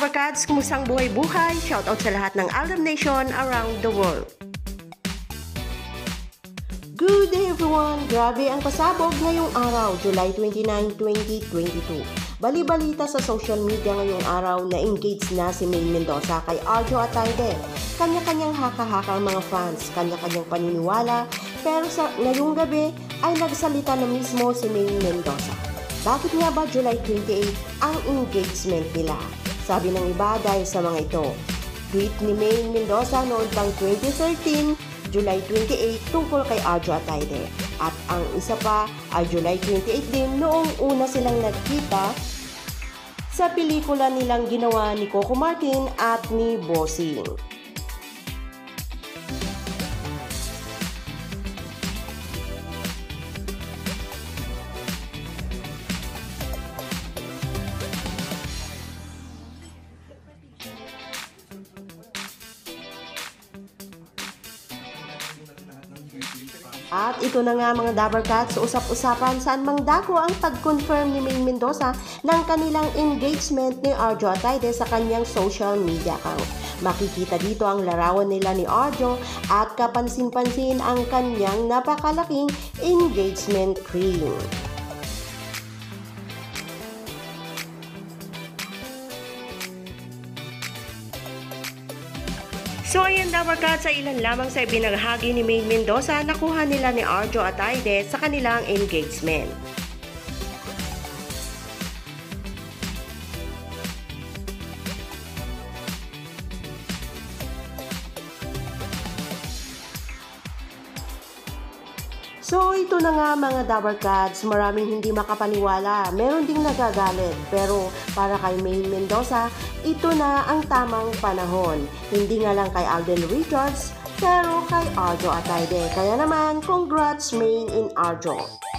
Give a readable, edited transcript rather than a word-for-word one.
Dabarkads, kumusang buhay-buhay? Shoutout sa lahat ng Aldab Nation around the world. Good day everyone! Grabe ang pasabog ngayong araw, July 29, 2022. Bali-balita sa social media ngayong araw na engaged na si Maine Mendoza kay Arjo Atayde. Kanya-kanyang haka-haka ang mga fans, kanya-kanyang paniniwala, pero ngayong gabi ay nagsalita na mismo si Maine Mendoza. Bakit nga ba July 28 ang engagement nila? Sabi ng iba dahil sa mga ito. Tweet ni Maine Mendoza noon pang 2013, July 28 tungkol kay Arjo Atayde. At ang isa pa ay July 28 din noong una silang nagkita sa pelikula nilang ginawa ni Coco Martin at ni Bossing. At ito na nga mga Dabarkads, usap-usapan saan mang dako ang pag-confirm ni Maine Mendoza ng kanilang engagement ni Arjo Atayde sa kanyang social media account. Makikita dito ang larawan nila ni Arjo at kapansin-pansin ang kanyang napakalaking engagement ring. So ayan Dabarkads, sa ilan lamang sa ibinahagi ni Maine Mendoza, nakuha nila ni Arjo Atayde sa kanilang engagement. So ito na nga mga Dabarkads, maraming hindi makapaniwala, meron ding nagagalit, pero para kay Maine Mendoza, ito na ang tamang panahon. Hindi nga lang kay Alden Richards, pero kay Arjo Atayde. Kaya naman, congrats Maine in Arjo.